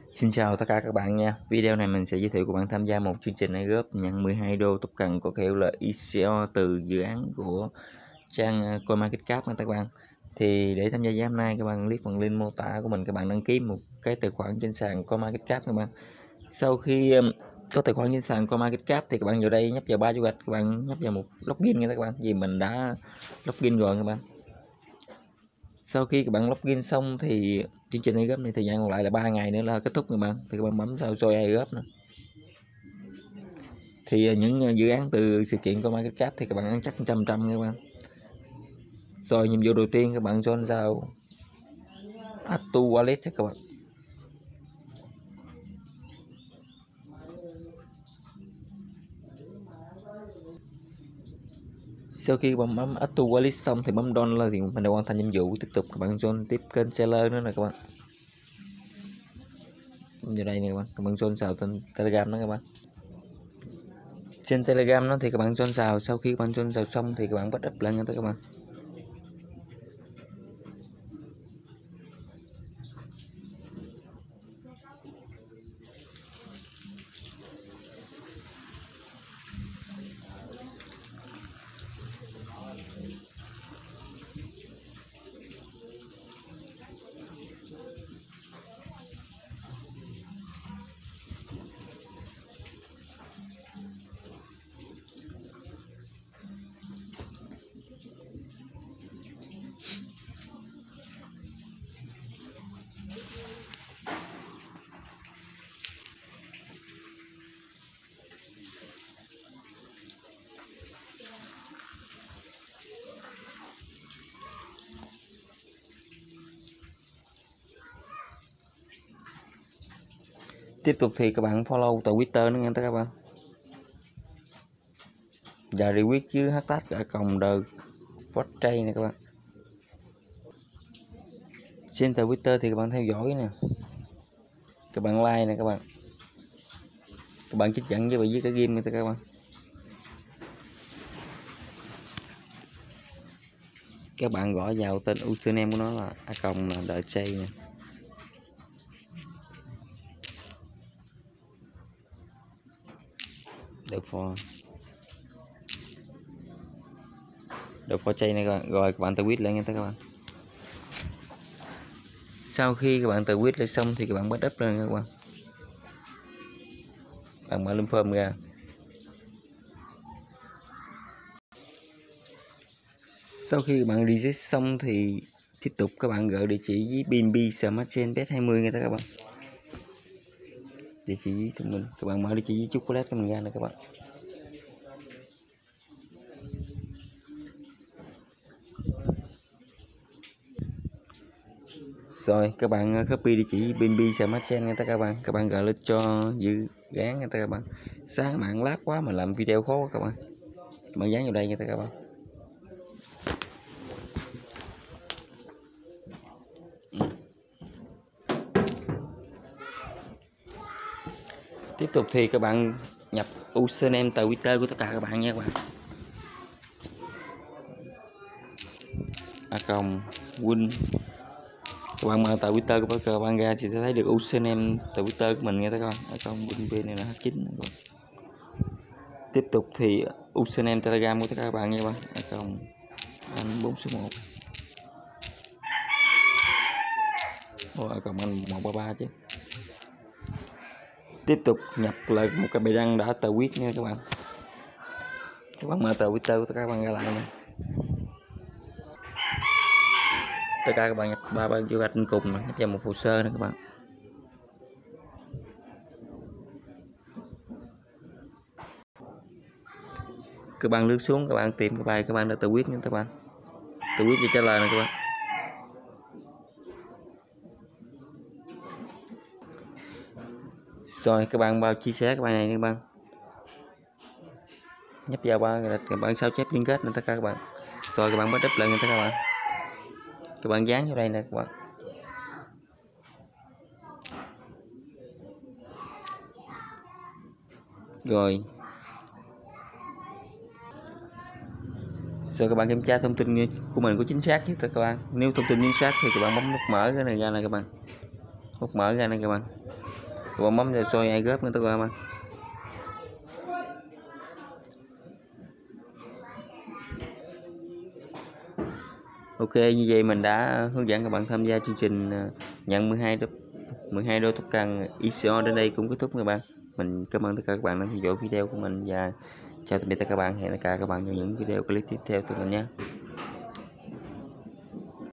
Xin chào tất cả các bạn nha. Video này mình sẽ giới thiệu các bạn tham gia một chương trình airdrop nhận 12 đô token có kèo là ICO từ dự án của trang CoinMarketCap nha các bạn. Thì để tham gia giải hôm nay các bạn click phần link mô tả của mình, các bạn đăng ký một cái tài khoản trên sàn CoinMarketCap các bạn. Sau khi có tài khoản trên sàn CoinMarketCap thì các bạn vào đây nhấp vào ba dấu gạch, các bạn nhấp vào một login nha các bạn. Vì mình đã login rồi các bạn. Sau khi các bạn login xong thì chương trình airdrop này thời gian còn lại là 3 ngày nữa là kết thúc các bạn. Thì các bạn bấm vào join airdrop nữa. Thì những dự án từ sự kiện của CoinMarketCap thì các bạn ăn chắc 100% các bạn. Rồi nhiệm vụ đầu tiên các bạn join vào Atu Wallet các bạn. Sau khi bấm Atu Wallet xong thì bấm download thì mình đã hoàn thành nhiệm vụ. Tiếp tục các bạn join tiếp kênh seller nữa nè các bạn. Như đây nè các bạn join vào tên Telegram đó các bạn. Trên Telegram nó thì các bạn join vào, sau khi các bạn join vào xong thì các bạn bắt up lên nha các bạn. Tiếp tục thì các bạn follow Twitter nữa nha các bạn. Và retweet chứ hashtag ở cộng the Fortray này các bạn. Trên Twitter thì các bạn theo dõi nè, các bạn like nè các bạn, các bạn trích dẫn với bài viết cái game này các bạn. Các bạn gõ vào tên username của nó là _ nè. The Fortray này các bạn. Rồi các bạn tweet lên nha các bạn. Sau khi các bạn tweet lên xong thì các bạn bắt up lên các bạn. Bạn mở lên form ra. Sau khi bạn reset xong thì tiếp tục các bạn gửi địa chỉ với BNB Smart Chain Bet20 nha các bạn. Địa chỉ của mình, các bạn mở địa chỉ với chocolate của mình ra nè các bạn. Rồi các bạn copy địa chỉ BNB Smart Chain nha các bạn. Các bạn gửi lên cho dự án nha các bạn. Sáng mạng lát quá mà làm video khó quá các bạn. Các bạn dán vào đây nha các bạn. Tiếp tục thì các bạn nhập username Twitter của tất cả các bạn nha các bạn. @win. Các bạn mở Twitter của các bạn ra thì sẽ thấy được username Twitter của mình nha các bạn. @winv này là H9. Tiếp tục thì username Telegram của tất cả các bạn nha các bạn. anh 4số1. anh 133 chứ. Tiếp tục nhập lại một cái bài đăng đã tweet nha các bạn. Các bạn mở Twitter của các bạn ra lại nè. Tất cả các bạn nhập ba vô gạch trên cùng này, nhập vào một hồ sơ nữa các bạn. Các bạn lướt xuống, các bạn tìm cái bài các bạn đã tweet nha các bạn. Tweet để trả lời này các bạn. Rồi các bạn vào chia sẻ cái bài này các bạn. Nhấp vào các bạn sao chép liên kết nữa tất cả các bạn. Rồi các bạn bắt up lại người ta các bạn. Các bạn dán vào đây nè các bạn. Rồi các bạn kiểm tra thông tin của mình có chính xác chứ các bạn. Nếu thông tin chính xác thì các bạn bấm nút mở cái này ra này các bạn. Nút mở ra này các bạn. bong bóng cho soi ai góp nữa các bạn. Ok, như vậy mình đã hướng dẫn các bạn tham gia chương trình nhận 12 đô token ICO đến đây cũng kết thúc các bạn. Mình cảm ơn tất cả các bạn đã theo dõi video của mình và chào tạm biệt tất cả các bạn. Hẹn gặp lại các bạn trong những video clip tiếp theo từ mình nhé.